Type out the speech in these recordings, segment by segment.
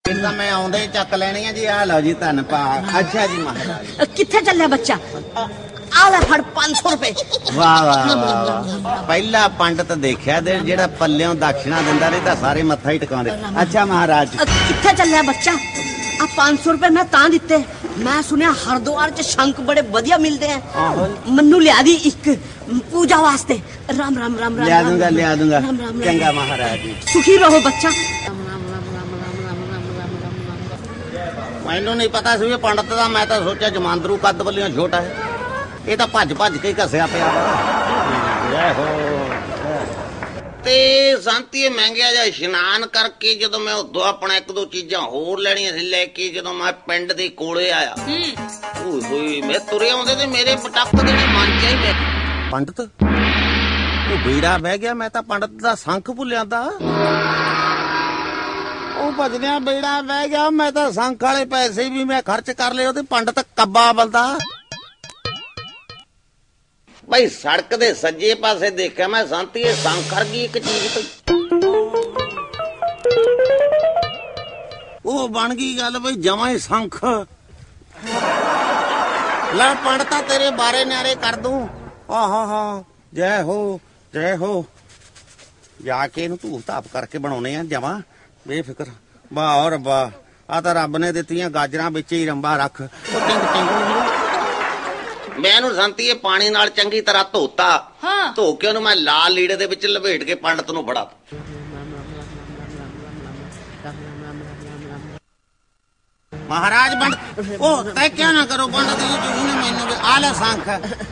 मैं आउंदे ही चक लेनी है जी। आ लो जी धन भाग। अच्छा जी महाराज किथे चलिया बच्चा? आ ले फड़ 500 रुपए। वाह वाह वाह। पहला पंडित देखा दे जेड़ा पल्लियों दक्षिणा दिंदा नहीं तां सारे मत्था ही टिकाउंदे। अच्छा महाराज किथे चलिया बच्चा? आ 500 रुपए मैं तां दिते। मैं सुनिया हरिद्वार च शंख बड़े वधिया मिलदे हैं। मन्नू लिया दी एक पूजा वास्ते। राम राम राम राम। लिया दूंगा। चंगा महाराज सुखी रहो बच्चा। मैनू नहीं पता सी पंडित का। मैं तो सोचा जमांदरू कद बल्लियों छोटा है। ये तो भज भज के घसया पिया। जय हो। ते सांतीए महंगे जा इशनान करके जदों मैं उदों अपना एक दो चीजा होर लेनियां सी लेके जदों मैं पिंड दे कोले आया होई मैं तुरे आउंदे ते मेरे पटक दे मन च ही पंडित वो बेड़ा बह गया। मैं तो पंडित दा संख भुलिया दा। भजनिया बेड़ा बह गया। मैं तो संख वाले पैसे भी मैं खर्च कर ले। पंडित कब्बा बलदा भाई सड़क दे सज्जे पासे देखा मैं सांती संख वर्गी एक चीज वो बन गई गल भाई जमा ही संख। ला पंडिता तेरे बारे न्यारे कर दूं। हाँ जय हो जय हो। जाके इनू धूप धाप करके बनाने जमा बेफिक्र। वाह और वाह। आ तो रब ने दित्तियां गाजरां विच ही रंबा रख। मैं सांती पानी नाल चंगी तरह धोता। धो के ओनू मैं लाल लीड़े दे विच लपेट के पंडित नू फड़ा। महाराज पंडित ओ तय क्या ना करो पंडित जी तुसीं ने मैनू आ ले संख।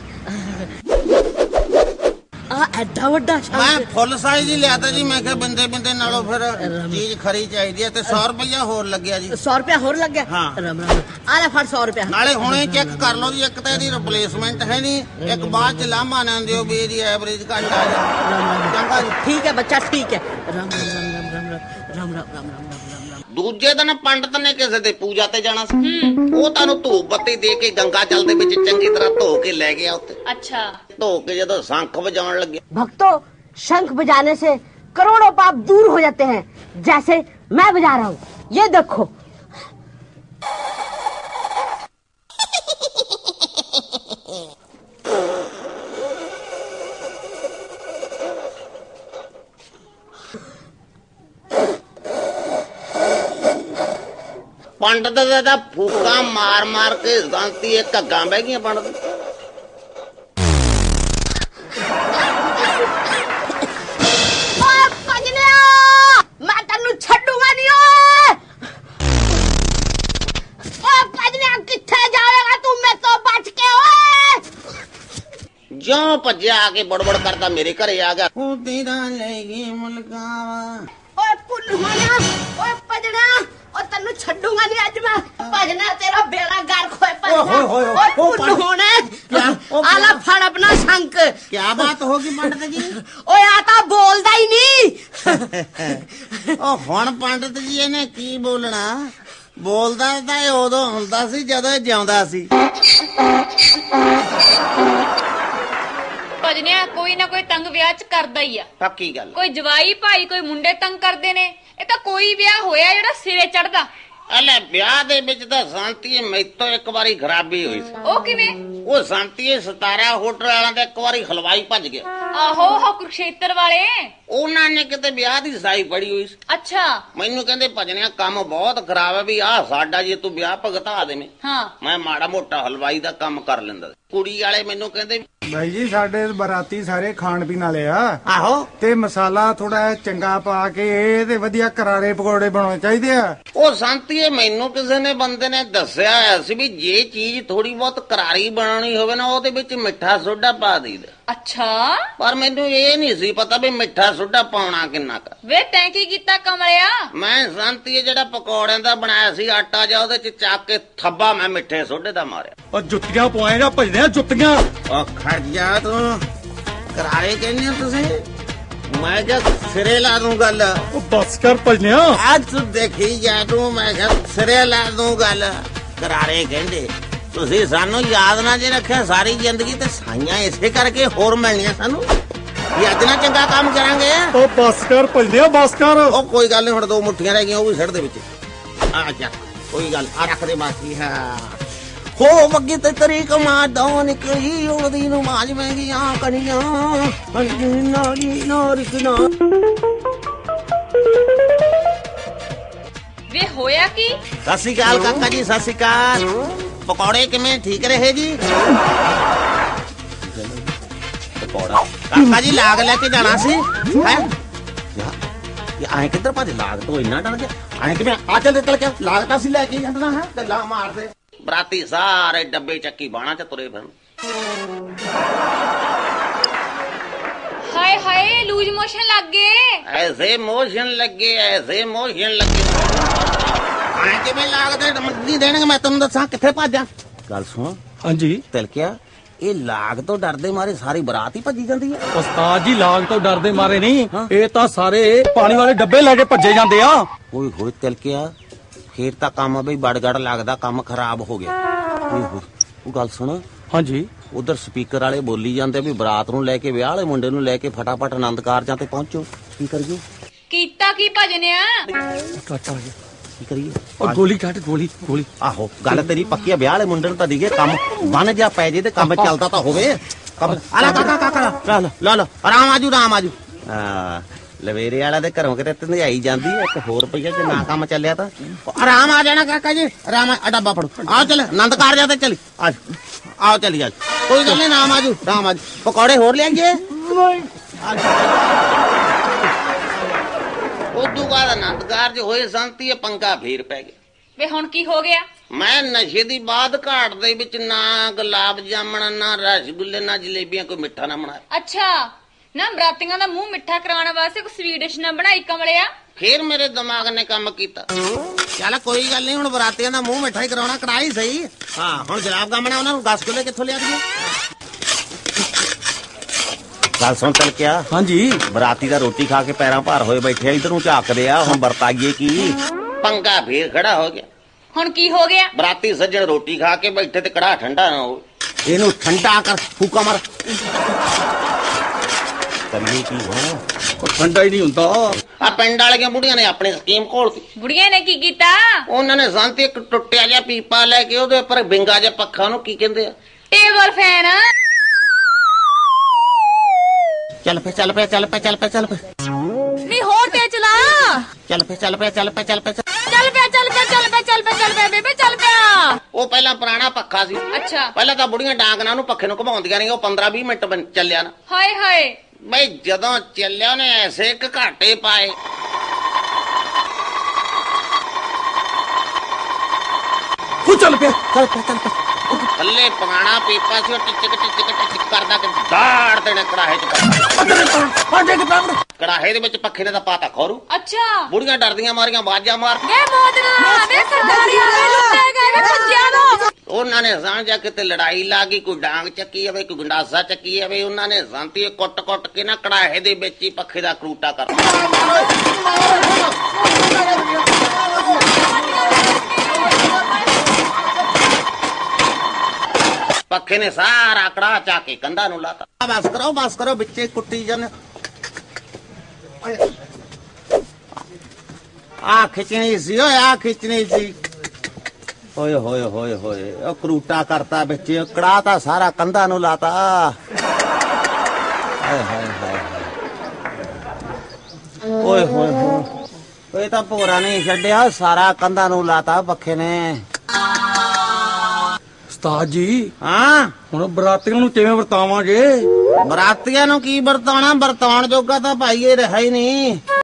एडा वड्डा मैं फुल साइज ही लिया जी। मैं क्या बिंदे बिंदे नालों फिर चीज खरी चाहिए। 100 रुपया होर लग गया जी। 100 रुपया होर लग गया। हाँ। आ ले फड़ 100 रुपया। नाले हुणे चेक कर लो जी। एक तो इहदी रिप्लेसमेंट है नहीं। एक बाद च लामा ना दियो भी इहदी एवरेज घट आ जाए। चंगा जी ठीक है बच्चा ठीक है। राम राम राम राम राम राम राम राम राम। दूजे दिन पंडित ने किसी दे पूजा ते जाना सी। ਉਹ ਤੁਹਾਨੂੰ ਧੂਪ ਬੱਤੀ ਦੇ ਕੇ ਗੰਗਾ ਜਲ ਦੇ ਵਿੱਚ ਚੰਗੀ ਤਰ੍ਹਾਂ ਧੋ ਕੇ ਲੈ ਗਿਆ ਉੱਤੇ। अच्छा ਧੋ ਕੇ ਜਦੋਂ शंख बजाने लगे। भक्तों शंख बजाने से करोड़ों पाप दूर हो जाते हैं। जैसे मैं बजा रहा हूँ ये देखो। पंडित दादा फूका मार मार के सांती घग्गा बह गई पंडित। मैं तेनू छड्डूंगा नहीं। किथे जाएगा तू? मैं तो बच के जो भज्या आके बड़बड़ करता मेरे घरे आ गया। ओ तेरा लेगी मुलकावा। ओए पुन्नुआ ओए पजना और तेनू छड्डूंगा नहीं अज मैं। भजना तेरा बेड़ा गर्क होए भजना। ओए पुन्नुआ आला फड़ अपना शंख। क्या बात होगी पंडित जी? ओए आता बोलदा ही नहीं। ओ हुण पंडित जी ने की बोलना? बोलदा तां उदों हुंदा सी जदों जिउंदा सी। ਭਜਨਿਆ ਕੋਈ ਨਾ ਕੋਈ ਤੰਗ ਵਿਆਹ ਚ ਕਰਦਾ ਹੀ ਆ। ਪੱਕੀ ਗੱਲ। ਕੋਈ ਜਵਾਈ ਭਾਈ ਕੋਈ ਮੁੰਡੇ ਤੰਗ ਕਰਦੇ ਨੇ। ਇਹ ਤਾਂ ਕੋਈ ਵਿਆਹ ਹੋਇਆ ਜਿਹੜਾ ਸਿਰੇ ਚੜਦਾ। ਅਲੇ ਵਿਆਹ ਦੇ ਵਿੱਚ ਤਾਂ ਸ਼ਾਂਤੀ ਮੈਥੋਂ ਇੱਕ ਵਾਰੀ ਖਰਾਬੀ ਹੋਈ ਸੀ। ਉਹ ਕਿਵੇਂ? ਉਹ ਸ਼ਾਂਤੀ 17 ਹੋਟਲ ਵਾਲਿਆਂ ਦਾ ਇੱਕ ਵਾਰੀ ਹਲਵਾਈ ਭੱਜ ਗਿਆ। ਆਹੋ ਹੋ ਕੁਰਕਸ਼ੇਤਰ ਵਾਲੇ। ਉਹਨਾਂ ਨੇ ਕਿਤੇ ਵਿਆਹ ਦੀ ਸਾਈ ਫੜੀ ਹੋਈ ਸੀ। ਅੱਛਾ ਮੈਨੂੰ ਕਹਿੰਦੇ ਭਜਨਿਆ ਕੰਮ ਬਹੁਤ ਖਰਾਬ ਹੈ ਵੀ ਆਹ ਸਾਡਾ ਜੇ ਤੂੰ ਵਿਆਹ ਭਗਤਾ ਦੇਵੇਂ। ਹਾਂ ਮੈਂ ਮਾੜਾ ਮੋਟਾ ਹਲਵਾਈ ਦਾ ਕੰਮ ਕਰ ਲੈਂਦਾ। ਕੁੜੀ ਵਾਲੇ ਮੈਨੂੰ ਕਹਿੰਦੇ भाई जी साडे बराती सारे खाण पीण वाले आ। आहो ते मसाला थोड़ा चंगा पा के ते वधिया करारे पकौड़े बनाने चाहिए आ। ਉਹ ਸ਼ਾਂਤੀਏ ਮੈਨੂੰ ਕਿਸੇ ਨੇ ਬੰਦੇ ਨੇ ਦੱਸਿਆ ਹੋਇਆ ਸੀ ਵੀ ਜੇ ਚੀਜ਼ ਥੋੜੀ ਬਹੁਤ ਕਰਾਰੀ ਬਣਾਉਣੀ ਹੋਵੇ ਨਾ ਉਹਦੇ ਵਿੱਚ ਮਿੱਠਾ ਸੋਡਾ ਪਾ ਦੇਈਦਾ। ਅੱਛਾ ਪਰ ਮੈਨੂੰ ਇਹ ਨਹੀਂ ਸੀ ਪਤਾ ਵੀ ਮਿੱਠਾ ਸੋਡਾ ਪਾਉਣਾ ਕਿੰਨਾ ਕੁ। ਵੇ ਤੈਂ ਕੀ ਕੀਤਾ ਕਮਲਿਆ? ਮੈਂ ਸ਼ਾਂਤੀਏ ਜਿਹੜਾ ਪਕੌੜਿਆਂ ਦਾ ਬਣਾਇਆ ਸੀ ਆਟਾ ਜਾਂ ਉਹਦੇ ਚ ਚੱਕ ਕੇ ਥੱਬਾ ਮੈਂ ਮਿੱਠੇ ਸੋਡੇ ਦਾ ਮਾਰਿਆ। और जुत्तियां पवाएगा भजदे जुत्तियां। ਉਹ ਖੜ ਜਾ ਤੂੰ। ਕਰਾਰੇ ਕਹਿੰਦੇ ਹੋ ਤੁਸੀਂ? ਮੈਂ ਕਿਹਾ ਸਿਰੇ ਲਾ ਦੂੰ ਗੱਲ। बस कर भजनिया। ਅੱਜ ਤੂੰ ਦੇਖੀ ਜਾ ਤੂੰ। ਮੈਂ ਕਿਹਾ ਸਿਰੇ ਲਾ ਦੂੰ ਗੱਲ। ਕਰਾਰੇ ਕਹਿੰਦੇ ਤੁਸੀਂ ਸਾਨੂੰ ਯਾਦ ਨਾ ਜੇ ਰੱਖਿਆ ਸਾਰੀ ਜ਼ਿੰਦਗੀ ਤੇ ਸਾਈਆਂ ਇਸੇ ਕਰਕੇ ਹੋਰ ਮਿਲਣੀਆਂ ਸਾਨੂੰ। ये अज ना चंगा काम करांगे। बस कर भजनिया बस कर। कोई गल नहीं, हुण दो मुठियां रह गईयां, वो भी सिट दे विच। ਆ ਜਾ ਕੋਈ ਗੱਲ ਆ ਰੱਖ ਦੇ ਬਾਕੀ ਹੈ ਹੋ ਬੱਗੀ ਤੇ ਤੇਰੀ ਕਮਾਦੋਂ ਨਿਕਲੀ ਉਹਦੀ ਨੂੰ ਮਾਜ ਮਹਿੰਗੀਆਂ ਕਣੀਆਂ ਨਾਰੀ ਨਾਰੀ ਕਿਨਾ ਵੇ ਹੋਇਆ ਕੀ? ਸਤਿ ਸ਼੍ਰੀ ਅਕਾਲ ਕਾਕਾ ਜੀ ਸਤਿ ਸ਼੍ਰੀ ਅਕਾਲ ਪਕੌੜੇ ਕਿਵੇਂ ਠੀਕ ਰਹੇ ਜੀ ਪਕੌੜਾ ਕਾਕਾ ਜੀ ਲਾਗ ਲੈ ਕੇ ਜਾਣਾ ਸੀ ਹੈ ਆਏ ਕਿੱਧਰ ਭੱਜ ਲਾਗ ਤੋਂ ਇੰਨਾ ਡਰ ਗਿਆ ਆਏ ਕਿਵੇਂ ਆ ਚੱਲ ਨਿਕਲ ਕੇ ਲਾਗ ਤਾਂ ਸੀ ਲੈ ਕੇ ਜਾਣਾ ਹੈ ਤੇ ਲਾ ਮਾਰਦੇ ਬਰਾਤੀ ਸਾਰੇ ਡੱਬੇ ਚੱਕੀ ਬਾਣਾ ਚ ਤੁਰੇ ਫਿਰਨ ਹਾਏ ਹਾਏ ਲੂਜ ਮੋਸ਼ਨ ਲੱਗ ਗਏ। ਐਸੇ ਮੋਸ਼ਨ ਲੱਗੇ ਐਸੇ ਮੋਸ਼ਨ ਲੱਗੇ ਆਏ ਕਿਵੇਂ ਲਾਗਦੇ ਨਹੀਂ ਦੇਣਗੇ ਮੈਂ ਤੈਨੂੰ ਦੱਸਾਂ ਕਿੱਥੇ ਭੱਜਾਂ ਗੱਲ ਸੁਣ ਹਾਂਜੀ ਤਿਲਕਿਆ ਇਹ ਲਾਗ ਤੋਂ ਡਰਦੇ ਮਾਰੇ ਸਾਰੀ ਬਰਾਤ ਹੀ ਭੱਜੀ ਜਾਂਦੀ ਹੈ ਉਸਤਾਦ ਜੀ ਲਾਗ ਤੋਂ ਡਰਦੇ ਮਾਰੇ ਨਹੀਂ ਇਹ ਤਾਂ ਸਾਰੇ ਪਾਣੀ ਵਾਲੇ ਡੱਬੇ ਲੈ ਕੇ ਭੱਜੇ ਜਾਂਦੇ ਆ। ਓਏ ਹੋਏ ਤਿਲਕਿਆ ਫੇਰ ਤਾਂ ਕੰਮ ਬਈ ਬੜਗੜ ਲੱਗਦਾ ਕੰਮ ਖਰਾਬ ਹੋ ਗਿਆ ਓਏ ਹੋਏ ਉਹ ਗੱਲ ਸੁਣ ਹਾਂਜੀ ਉਧਰ ਸਪੀਕਰ ਵਾਲੇ ਬੋਲੀ ਜਾਂਦੇ ਵੀ ਬਰਾਤ ਨੂੰ ਲੈ ਕੇ ਵਿਆਹ ਵਾਲੇ ਮੁੰਡੇ ਨੂੰ ਲੈ ਕੇ ਫਟਾਫਟ ਆਨੰਦ ਕਾਰਜਾਂ ਤੇ ਪਹੁੰਚੋ ਕੀ ਕਰੀਏ ਕੀਤਾ ਕੀ ਭਜਨਿਆ? ਕੱਟ ਆ ਗਿਆ ਕੀ ਕਰੀਏ ਉਹ ਗੋਲੀ ਕੱਟ ਗੋਲੀ ਗੋਲੀ ਆਹੋ ਗੱਲ ਤੇਰੀ ਪੱਕੀ ਆ ਵਿਆਹ ਵਾਲੇ ਮੁੰਡੇ ਨੂੰ ਤਾਂ ਦੀਗੇ ਕੰਮ ਬਣ ਜਾ ਪੈ ਜੇ ਤੇ ਕੰਮ ਚੱਲਦਾ ਤਾਂ ਹੋਵੇ ਕੰਮ ਆਲਾ ਕਾਕਾ ਲਾ ਆਰਾਮ ਆਜੂ ਹਾਂ ਲਵੇਰੇ ਵਾਲਾ ਦੇ ਘਰੋਂ ਕਿਤੇ ਧੰਧਿਆਈ ਜਾਂਦੀ ਇੱਕ ਹੋਰ ਪਈਆ ਜੇ ਨਾ ਕੰਮ ਚੱਲਿਆ ਤਾਂ ਆਰਾਮ ਆ ਜਾਣਾ ਕਾਕਾ ਜੀ ਆਰਾਮ ਆ ਡੱਬਾ ਫੜੋ ਆਓ ਚੱਲ ਆਨੰਦ ਕਾਰਜਾਂ ਤੇ ਚੱਲੀ ਆਓ ਚੱਲੀ ਅੱਜ ਕੋਈ ਗੱਲ ਨਹੀਂ ਨਾਮ ਆਜੂ ਪਕੌੜੇ ਹੋਰ ਲਿਆਈਏ ਉਦੋਂ ਬਾਅਦ ਆਨੰਦ ਕਾਰਜ ਹੋਏ ਸੰਤੀ ਇਹ ਪੰਗਾ ਫੇਰ ਪੈ ਗਿਆ ਵੇ ਹੁਣ ਕੀ ਹੋ ਗਿਆ? ਮੈਂ ਨਸ਼ੇ ਦੀ ਬਾਦ ਘਾਟ ਦੇ ਵਿੱਚ ਨਾ ਗੁਲਾਬ ਜਾਮਣ ਨਾ ਰਸਗੁੱਲੇ ਨਾ ਜਲੇਬੀਆਂ ਕੋਈ ਮਿੱਠਾ ਨਾ ਬਣਾਇਆ ਅੱਛਾ ਨਾ ਬਰਾਤੀਆਂ ਦਾ ਮੂੰਹ ਮਿੱਠਾ ਕਰਾਉਣ ਵਾਸਤੇ ਕੋਈ ਸਵੀਟ ਡਿਸ਼ ਨਾ ਬਣਾਈ ਕਮਲਿਆ। ਫੇਰ ਮੇਰੇ ਦਿਮਾਗ ਨੇ ਕੰਮ ਕੀਤਾ ਚੱਲ ਕੋਈ ਗੱਲ ਨਹੀਂ ਹੁਣ ਬਰਾਤੀਆਂ ਦਾ ਮੂੰਹ ਮਿੱਠਾ ਹੀ ਕਰਾਉਣਾ ਕੜਾਈ ਸਹੀ ਹਾਂ ਹੁਣ ਜਲਾਬ ਗਾਮਣਾ ਉਹਨਾਂ ਨੂੰ ਰਸਗੁੱਲੇ ਕਿੱਥੋਂ ਲਿਆ ਦਈਏ ਗੱਲ ਸੁਣ ਚੱਲ ਕਿਆ ਹਾਂਜੀ ਬਰਾਤੀ ਦਾ ਰੋਟੀ ਖਾ ਕੇ ਪੈਰਾਂ ਭਾਰ ਹੋਏ ਬੈਠੇ ਆ ਇਧਰ ਨੂੰ ਝਾਕਦੇ ਆ ਹੁਣ ਵਰਤਾਈਏ ਕੀ ਪੰਗਾ ਫੇਰ ਖੜਾ ਹੋ ਗਿਆ ਹੁਣ ਕੀ ਹੋ ਗਿਆ? ਬਰਾਤੀ ਸੱਜਣ ਰੋਟੀ ਖਾ ਕੇ ਬੈਠੇ ਤੇ ਕੜਾ ਠੰਡਾ ਨਾ ਹੋਵੇ ਇਹਨੂੰ ਠੰਡਾ ਕਰ ਫੂਕਾ ਮਾਰ ਕਰੀਏ ਕੀ ਹੋਣਾ ਉਹ ਠੰਡਾ ਹੀ ਨਹੀਂ ਹੁੰਦਾ ਆ ਪਿੰਡ ਵਾਲੀਆਂ ਬੁੜੀਆਂ ਨੇ ਆਪਣੀ ਸਕੀਮ ਘੋਲਤੀ ਬੁੜੀਆਂ ਨੇ ਕੀ ਕੀਤਾ? ਉਹਨਾਂ ਨੇ ਸੰਤ ਇੱਕ ਟੁੱਟਿਆ ਜਿਹਾ ਪੀਪਾ ਲੈ ਕੇ ਉਹਦੇ ਉੱਪਰ ਬਿੰਗਾ ਜਿਹਾ ਪੱਖਾ ਨੂੰ ਕੀ ਕਹਿੰਦੇ ਆ ਟੇਬਲ ਫੈਨ। ਚੱਲ ਪੈ ਨੀ ਹੋਰ ਤੇ ਚਲਾ ਚੱਲ ਪੈ ਬੇਬੇ ਚੱਲ ਪਿਆ। ਉਹ ਪਹਿਲਾਂ ਪੁਰਾਣਾ ਪੱਖਾ ਸੀ ਅੱਛਾ ਪਹਿਲਾਂ ਤਾਂ ਬੁੜੀਆਂ ਡਾਂਗਨਾਂ ਉਹਨੂੰ ਪੱਖੇ ਨੂੰ ਘਮਾਉਂਦੀਆਂ ਰਹੀਆਂ ਉਹ 15-20 ਮਿੰਟ ਚੱਲਿਆ ਨਾ ਹਾਏ ਹਾਏ ਬਈ ਜਦੋਂ ਚੱਲਿਆ ਉਹਨੇ ਐਸੇ ਇੱਕ ਘਾਟੇ ਪਾਏ ਉਹ ਚੱਲ ਪਿਆ ਥੱਲੇ ਪੁਰਾਣਾ ਪੀਪਾ ਸੀ ਉਹ ਟਿਚਕ ਕਰਦਾ ਕਿ ਦਾੜ ਤੇ ਨੇ ਕੜਾਹੇ ਚ ਕੜਾਹੇ ਦੇ ਵਿੱਚ ਪੱਖੇ ਨੇ ਤਾਂ ਪਾਤਾ ਖੋਰੂ ਅੱਛਾ ਬੁੜੀਆਂ ਡਰਦੀਆਂ ਮਾਰੀਆਂ ਬਾਜਾਂ ਮਾਰ ਵੇ ਮੋਦਨਾ ਵੇ ਸਰਦਾਰੀ ਵਾਲੇ ਲੁੱਟੇ ਗਏ ਵੇ ਭੱਜਿਆ ਨੂੰ। ਉਹਨਾਂ ਨੇ ਸਮਝਿਆ ਕਿਤੇ ਲੜਾਈ ਲਾ ਗਈ ਕੋਈ ਡਾਂਗ ਚੱਕੀ ਜਾਵੇ ਕੋਈ ਗੰਡਾਸਾ ਚੱਕੀ ਜਾਵੇ ਉਹਨਾਂ ਨੇ ਸ਼ਾਂਤੀ ਕੁੱਟ ਕੇ ਨਾ ਕੜਾਹੇ ਦੇ ਵਿੱਚ ਹੀ ਪੱਖੇ ਦਾ ਕਰੂਟਾ ਕਰ ਪੱਖੇ ਨੇ ਸਾਰਾ ਕੜਾ ਚਾ ਕੇ ਕੰਧਾਂ ਨੂੰ ਲਾਤਾ ਬਸ ਕਰੋ ਵਿੱਚੇ ਕੁੱਟੀ ਜਾਂਦੇ ਆ ਖਿੱਚਣੀ ਸੀ ਓਏ ਹੋਏ ਉਹ ਕਰੂਟਾ ਕਰਤਾ ਵਿੱਚ ਕੜਾ ਤਾਂ ਸਾਰਾ ਕੰਧਾਂ ਨੂੰ ਲਾਤਾ ਹਾਏ ਓਏ ਹੋਏ ਤਾਂ ਭੋਰਾ ਨਹੀਂ ਛੱਡਿਆ ਸਾਰਾ ਕੰਧਾਂ ਨੂੰ ਲਾਤਾ ਪੱਖੇ ਨੇ ਉਸਤਾਦ ਜੀ ਹਾਂ ਹੁਣ ਬਰਾਤੀਆਂ ਨੂੰ ਕਿਵੇਂ ਵਰਤਾਵਾਂਗੇ? ਬਰਾਤੀਆਂ ਨੂੰ ਕੀ ਵਰਤਾਉਣਾ ਵਰਤਾਉਣ ਜੋਗਾ ਤਾਂ ਭਾਈ ਇਹ ਰਿਹਾ ਹੀ ਨਹੀਂ